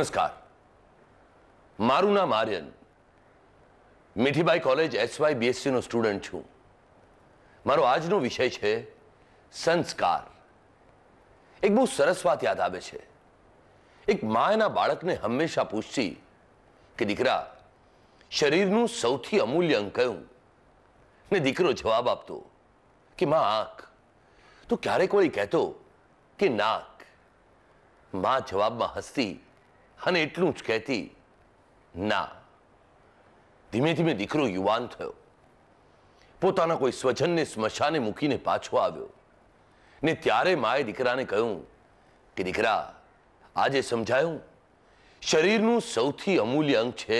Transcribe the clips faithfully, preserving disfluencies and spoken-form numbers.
નમસ્કાર, મારું નામ Aryan, Mithibai college SY BSc નો સ્ટુડન્ટ છું. મારો આજનો વિષય છે સંસ્કાર. એક બહુ સરસ વાત યાદ આવે છે. એક મા એના બાળકને હંમેશા પૂછતી કે દીકરા, શરીરનું સૌથી અમૂલ્ય અંગ કયું? ને દીકરો જવાબ આપતો કે માં આંખ. તો ક્યારેક વળી કહેતો કે નાક. માં જવાબમાં હસતી અને એટલું જ કહેતી ના. ધીમે ધીમે દીકરો યુવાન થયો, પોતાના કોઈ સ્વજનને સ્મશાને મૂકીને પાછો આવ્યો ને ત્યારે માએ દીકરાને કહ્યું કે દીકરા, આજે સમજાયું શરીરનું સૌથી અમૂલ્ય અંગ છે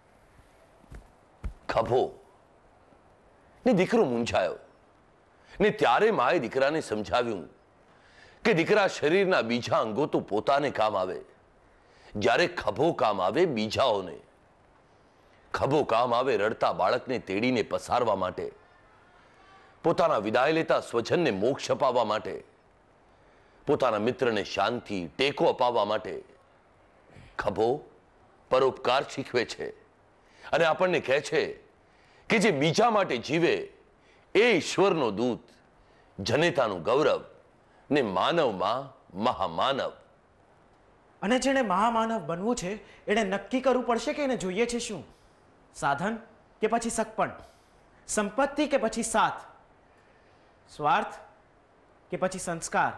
ખભો. ને દીકરો મૂંઝાયો ને ત્યારે માએ દીકરાને સમજાવ્યું કે દીકરા, શરીરના બીજા અંગો તો પોતાને કામ આવે, જ્યારે ખભો કામ આવે બીજાઓને. ખભો કામ આવે રડતા બાળકને તેડીને પસારવા માટે, પોતાના વિદાય લેતા સ્વજનને મોક્ષ અપાવવા માટે, પોતાના મિત્રને શાંતિ ટેકો અપાવવા માટે. ખભો પરોપકાર શીખવે છે અને આપણને કહે છે કે જે બીજા માટે જીવે એ ઈશ્વરનો દૂત, જનેતાનું ગૌરવ ને માનવમાં મહામાનવ. અને જેને મહામાનવ બનવું છે એને નક્કી કરવું પડશે કે એને જોઈએ છે શું? સાધન કે પછી સગપણ? સંપત્તિ કે પછી સાથ? સ્વાર્થ કે પછી સંસ્કાર?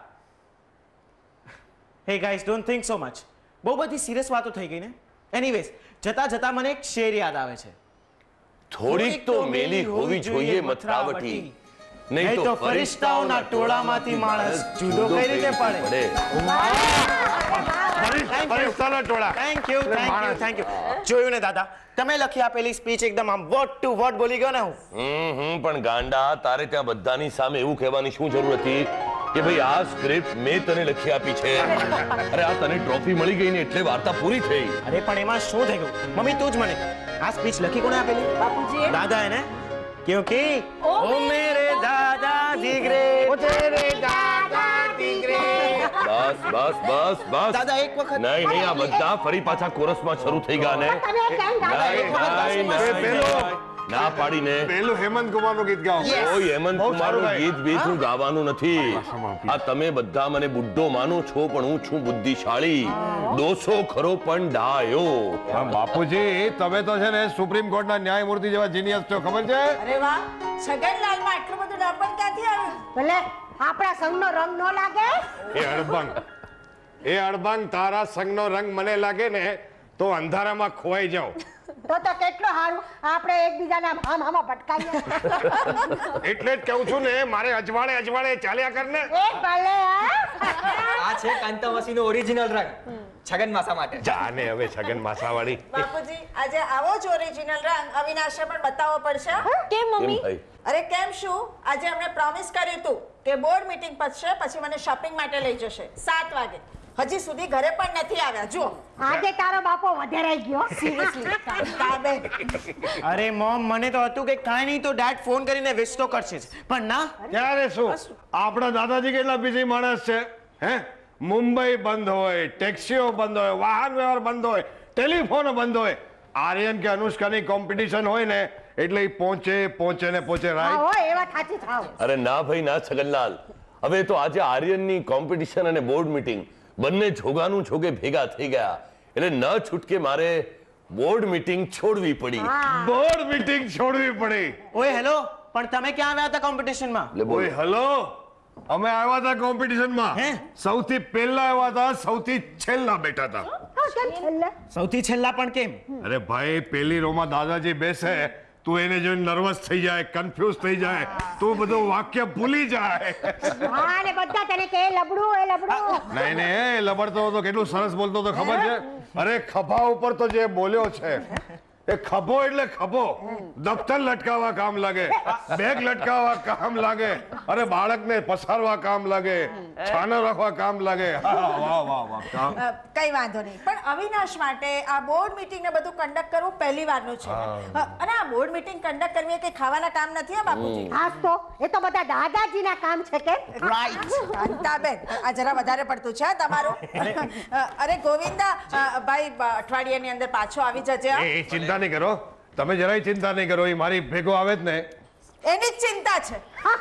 Hey guys, don't think so much. બહુ બધી સિરિયસ વાતો થઈ ગઈ ને. એનીવેઝ, જતા જતા મને એક શેર યાદ આવે છે. થોડીક તો મેલી હોવી જોઈએ મથરાવટી, નહીં તો ફરિશ્તાઓના ટોળામાંથી માણસ જુદો કઈ રીતે પડે. ફરિશ્તાના ટોળા. Thank you, thank you, thank you. જોયું ને દાદા, તમે લખી આપેલી સ્પીચ એકદમ આમ વર્ડ ટુ વર્ડ બોલી ગયો ને હું. હમ હમ પણ ગાંડા, તારે ત્યાં બધાની સામે એવું કહેવાની શું જરૂર હતી કે ભાઈ આ સ્ક્રિપ્ટ મેં તને લખી આપી છે? અરે આ તને ટ્રોફી મળી ગઈ ને એટલે વાર્તા પૂરી થઈ. અરે પણ એમાં શું થઈ ગયું? મમ્મી તું જ મને આ સ્પીચ લખી કોણે આપેલી? બાપુજી. દાદા એને. क्योंकि ओ मेरे दादा दिगरे, ओ तेरे दादा दिगरे. બસ બસ બસ બસ દાદા એક વખત નહીં નહીં આ બધા ફરી પાછા કોરસમાં શરૂ થઈ ગયા ને. ના પાડીને પેલું હેમંત કુમાર નું ગીત ગાઓ. કોઈ હેમંત કુમાર નું ગીત બીત હું ગાવાનું નથી. આ તમે બધા મને બુઢ્ઢો માનો છો પણ હું છું બુદ્ધિશાળી. દોષો ખરો પણ ડાયો. બાપુજી, તમે તો છે ને સુપ્રીમ કોર્ટ ના ન્યાયમૂર્તિ જેવા જીનિયસ છો, ખબર છે? અરે વાહ, છગનલાલ માં આટલું બધું ડપણ ક્યાંથી આવ્યું? ભલે આપણા સંગનો રંગ નો લાગે. એ અડબંગ, એ અડબંગ, તારા સંગનો રંગ મને લાગે ને તો અંધારામાં ખોવાઈ જાવ. તો તો કેટલો સારું આપણે એકબીજાના આમ આમાં ભટકાઈએ. એટલે જ કહું છું ને, મારે અજવાળે અજવાળે ચાલ્યા કર ને. એ ભલે. આ છે કાંતાવાસીનો ઓરિજિનલ રંગ છગન માસા માટે. જાને હવે છગન માસાવાળી. બાપુજી, આજે આવો જ ઓરિજિનલ રંગ અવિનાશને પણ બતાવવો પડશે. કેમ મમ્મી? અરે કેમ શું, આજે અમને પ્રોમિસ કર્યું હતું કે બોર્ડ મીટિંગ પતશે પછી મને શોપિંગ માટે લઈ જશે સાત વાગે. હજી સુધી ઘરે પણ નથી આવ્યા. જો આજે તારો બાપો વધારાઈ ગયો. સિરિયસલી. અરે મોમ, મને તો હતું કે કાંઈ નહીં તો ડેડ ફોન કરીને વિશ તો કરશે જ, પણ ના. ત્યારે શું, આપણા દાદાજી કેટલા બિઝી માણસ છે. હે, મુંબઈ બંધ હોય, ટેક્સીઓ બંધ હોય, વાહન વ્યવહાર બંધ હોય, ટેલિફોન બંધ હોય. આર્યન કે અનુષ્કાની કોમ્પિટિશન હોય ને એટલે એ પહોંચે પહોંચે ને પહોંચે. રાઈટ? અરે ના ભાઈ ના છગનલાલ, હવે તો આજે આર્યનની કોમ્પિટિશન અને બોર્ડ મીટિંગ બંને જોગાનું જોગે ભેગા થઈ ગયા એટલે ન છૂટકે મારે બોર્ડ મીટિંગ છોડવી પડી. બોર્ડ મીટિંગ છોડવી પડી. ઓય હેલો, પણ તમે ક્યાં આવ્યા હતા કોમ્પિટિશનમાં? ઓય હેલો, અમે આવ્યા હતા કોમ્પિટિશનમાં. સૌથી પહેલા આવ્યા હતા, સૌથી છેલ્લા બેઠા હતા. સૌથી છેલ્લા પણ કેમ? અરે ભાઈ, પેલી રોમાં દાદાજી બેસે તું એને જોઈને નર્વસ થઈ જાય, કન્ફ્યુઝ થઈ જાય, તું બધું વાક્ય ભૂલી જાય. હા ને બધા તને કે લબડું એ લબડું. નહીં ને, એ લબડતો હતો, કેટલું સરસ બોલતો હતો ખબર છે? અરે ખભા ઉપર તો જે બોલ્યો છે એ ખભો એટલે ખભો. દફતર લટકાવવા કામ લાગે, બેગ લટકાવવા કામ લાગે, અરે બાળકને પસારવા કામ લાગે, છાનો રાખવા કામ લાગે. વાહ વાહ વાહ. કઈ વાંધો નહીં, પણ અવિનાશ માટે આ બોર્ડ મીટિંગ ને બધું કન્ડક્ટ કરવું પહેલી વારનું છે અને આ આ બોર્ડ મીટિંગ કન્ડક્ટ કરવી એ કે ખાવાના કામ નથી હો બાપુજી. હા તો એ તો બધા દાદાજીના કામ છે કે રાઈટ. અંતાબેન આ જરા વધારે પડતું છે તમારું. અરે ગોવિંદા ભાઈ અઠવાડિયાની અંદર પાછો આવી જજે. એ ચિંતા નહીં કરો, તમે જરાય ચિંતા નહીં કરો, એ મારી ભેગો આવે જ ને એની જ ચિંતા છે.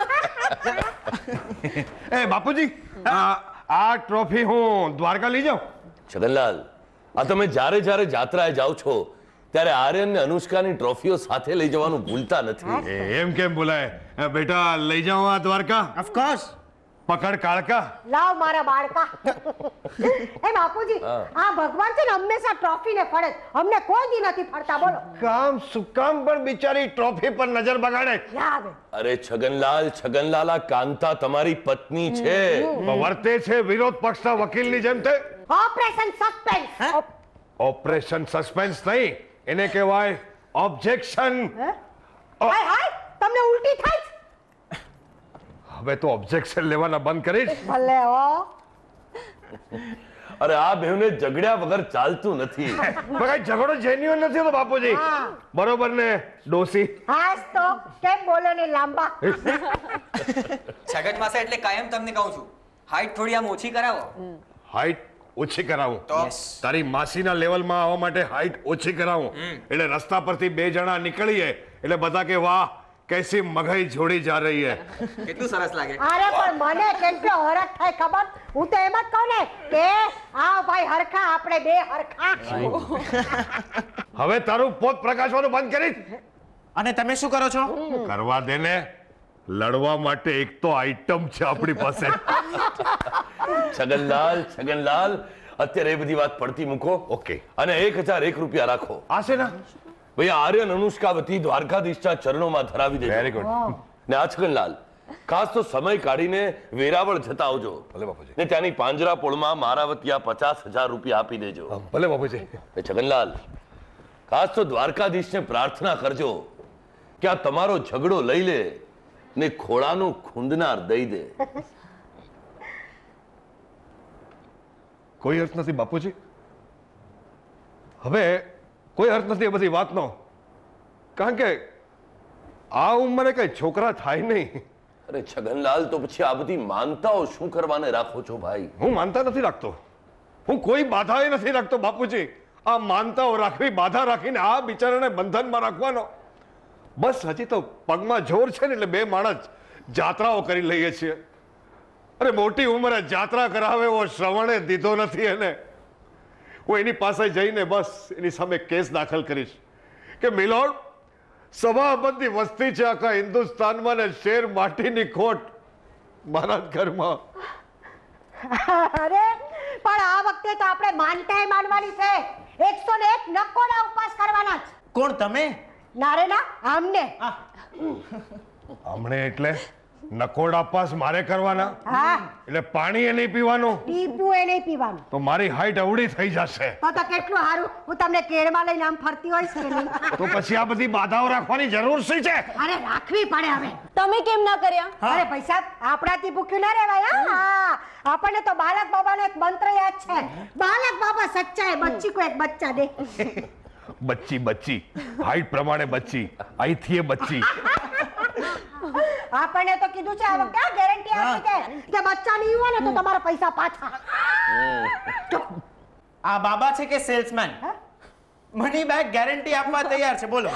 એ બાપુજી આ ટ્રોફી હું દ્વારકા લઈ જાઉં? છગનલાલ, આ તમે જ્યારે જ્યારે જાત્રાએ જાઓ છો ત્યારે આર્યન ને અનુષ્કાની ટ્રોફીઓ સાથે લઈ જવાનું ભૂલતા નથી. એમ કેમ બોલાય બેટા, લઈ જાઉં આ દ્વારકા? ઓફકોર્સ. પકડ કાળકા. લાવ મારા બાળકા. એ બાપુજી આ ભગવાન છે ને હંમેશા ટ્રોફી ને ફળે, અમને કોઈ દી નથી ફળતા. બોલો કામ શું કામ પણ બિચારી ટ્રોફી પર નજર બગાડે? યાદ અરે છગનલાલ, છગનલાલ આ કાંતા તમારી પત્ની છે. વર્તે છે વિરોધ પક્ષના વકીલની જેમ. તે ઓપરેશન સસ્પેન્સ. ઓપરેશન સસ્પેન્સ નહીં, એને કહેવાય ઓબ્જેક્શન. હાય હાય તમને ઉલટી થાય છે? હવે તો ઓબ્જેક્શન લેવાના બંધ કરીશ. ભલે હો. અરે આ બેવને ઝઘડ્યા વગર ચાલતું નથી. બગાઈ ઝઘડો જેન્યુઅન નથી તો બાપુજી. બરોબર ને ડોસી? હાસ તો કેમ બોલો ને લાંબા. છગન માસા એટલે કાયમ તમને કહું છું, હાઈટ થોડી આમ ઓછી કરાવો. હાઈટ ઓછી કરાવું? તારી માસીના લેવલમાં આવવા માટે હાઈટ ઓછી કરાવું એટલે રસ્તા પરથી બે જણા નીકળીએ એટલે બધા કે વાહ कैसी मगई जोड़ी जा रही है. કેટલું સરસ લાગે. અરે પણ મને કેટલો હરખ થાય ખબર. હું તો એમ જ કહું ને કે આ ભાઈ હરખા, આપણે બે હરખા. હવે તારું પોત પ્રકાશવાનું બંધ કરીશ. અને તમે શું કરો છો? કરવા દે ને, લડવા માટે એક તો આઈટમ છે આપણી પાસે. છગનલાલ, છગનલાલ અત્યારે એ બધી વાત પડતી મૂકો. ઓકે. અને એક હજાર એક રૂપિયા રાખો. આ છે ને ભાઈ આર્યન અનુષ્કા વતી દ્વારકાધીશના ચરણોમાં ધરાવી દેજો. Very good. ને આ છગનલાલ ખાસ તો સમય કાઢીને વેરાવળ જતા આવજો. ભલે બાપુજી. ને ત્યાંની પાંજરાપોળમાં મારા વતી પચાસ હજાર રૂપિયા આપી દેજો. ભલે બાપુજી. છગનલાલ ખાસ તો દ્વારકાધીશને પ્રાર્થના કરજો કે આ તમારો ઝઘડો લઈ લે ને ખોળાનું ખૂંદનાર દઈ દે. કોઈ અર્થ નથી બાપુજી. હવે કોઈ અર્થ નથી એ બધી વાતનો, કારણ કે આ ઉંમરે કઈ છોકરા થાય નહીં. અરે છગનલાલ તો પછી આ બધી માનતાઓ શું કરવાને રાખો છો ભાઈ? હું માનતા નથી રાખતો, હું કોઈ બાધા નથી રાખતો બાપુજી. આ માનતાઓ રાખવી, બાધા રાખીને આ બિચારાને બંધનમાં રાખવાનો. બસ હજી તો પગમાં જોર છે ને એટલે બે માણસ જાત્રાઓ કરી લઈએ છીએ. અરે મોટી ઉંમરે જાત્રા કરાવે એવો શ્રવણે દીધો નથી એને. હું એની પાસે જઈને બસ એની સામે કેસ દાખલ કરીશ કે મિલોડ, સભાબંધી વસ્તી છે આખા હિન્દુસ્તાનમાં ને શેર માટીની ખોટ મારા ઘરમાં. અરે પણ આ વખતે તો આપણે માનતાએ માનવાની છે. એકસો ને એક નકોડા ઉપવાસ કરવાના છે. કોણ તમે? ના રે ના, આમને. હમણે એટલે નકોડા પાસ મારે કરવાના? હા. એટલે પાણી એ નહીં પીવાનું? ટીપું એ નહીં પીવાનું. તો મારી હાઈટ અવળી થઈ જશે. તો તો કેટલું સારું, હું તમને કેળમાં લઈને આમ ફરતી હોય છે ને. તો પછી આ બધી બાધાઓ રાખવાની જરૂર શી છે? અરે રાખવી પડે હવે. તમે કેમ ના કર્યા? અરે પૈસા આપણાથી ભૂખ્યું ના રહેવાય. હા, આપણને તો બાલક બાબાનો એક મંત્ર યાદ છે, બાલક બાબા સચ્ચા હે, બચ્ચી કો એક બચ્ચા દે. બચ્ચી બચ્ચી હાઈટ પ્રમાણે બચ્ચી, અહીંથી એ બચ્ચી. આપણને તો કીધું છે આ વખતે આ ગેરંટી આપી છે કે બચ્ચા નહીં હોય ને તો તમારા પૈસા પાછા. આ બાબા છે કે સેલ્સમેન? મની બેક ગેરંટી આપવા તૈયાર છે. બોલો.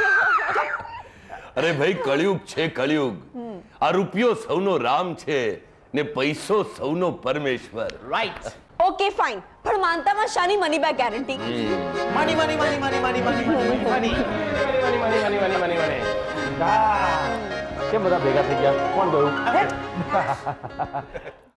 અરે ભાઈ કળિયુગ છે કળિયુગ. આ રૂપિયો સૌનો રામ છે ને પૈસો સૌનો પરમેશ્વર. રાઈટ. ઓકે ફાઇન, પણ માનતામાં શાની money back guarantee? Money money money money money money money money money money money money money money. કેમ બધા ભેગા થઈ ગયા? કોણ ગયું?